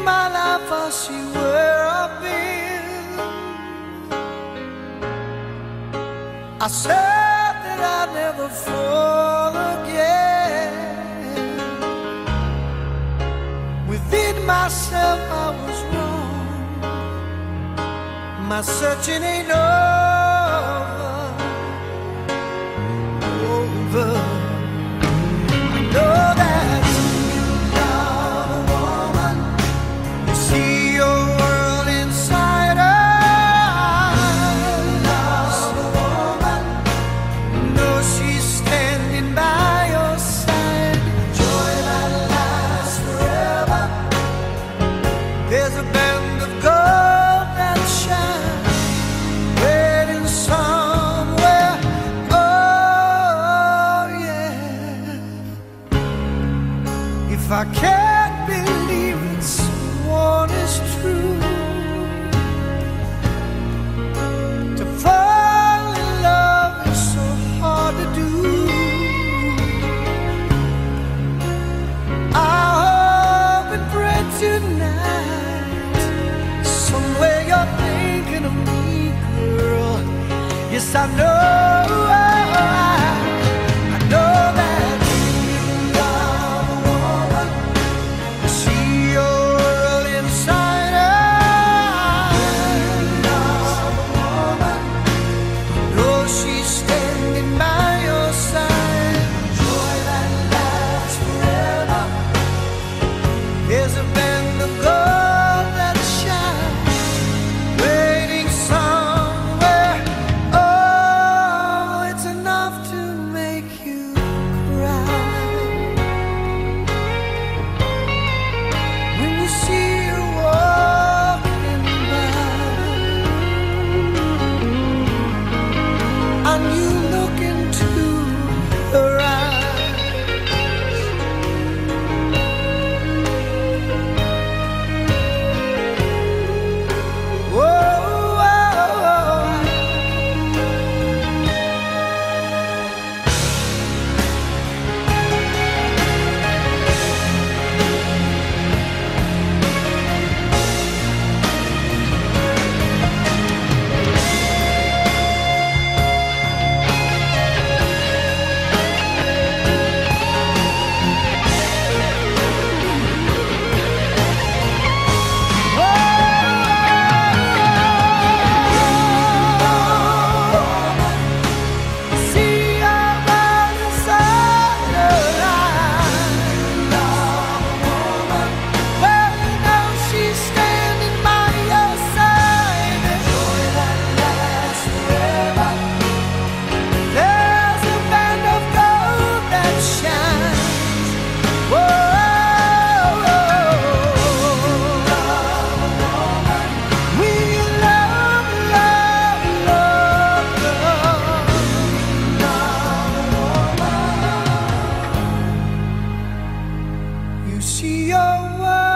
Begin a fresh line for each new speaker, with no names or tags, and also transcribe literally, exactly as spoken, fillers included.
my life, I see where I've been. I said that I'd never fall again. Within myself I was wrong. My searching ain't over, over. I know that you love a woman. You see your world inside her. Love a woman. You know she's standing by your side. Joy that lasts forever. There's a band of gold that shines, waiting somewhere. Oh yeah. If I can't believe it's one is true, to fall in love is so hard to do. I hope and pray tonight, somewhere you're thinking of me, girl. Yes, I know, I know that you love a woman. You see your world inside her. Love a woman. Know she's standing by your side. Joy that lasts forever. There's a band of gold that shines, waiting somewhere. Oh, it's enough to make you cry when you see her walking by, and you look into her eyes. Whoa, you see your world